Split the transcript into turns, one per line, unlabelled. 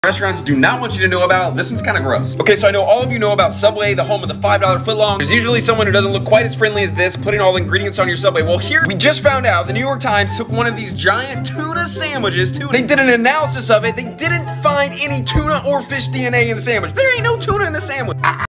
Restaurants do not want you to know about. This one's kind of gross. Okay, so I know all of you know about Subway, the home of the $5 footlong. There's usually someone who doesn't look quite as friendly as this, putting all the ingredients on your Subway. Well, here, we just found out the New York Times took one of these giant tuna sandwiches. They did an analysis of it. They didn't find any tuna or fish DNA in the sandwich. There ain't no tuna in the sandwich.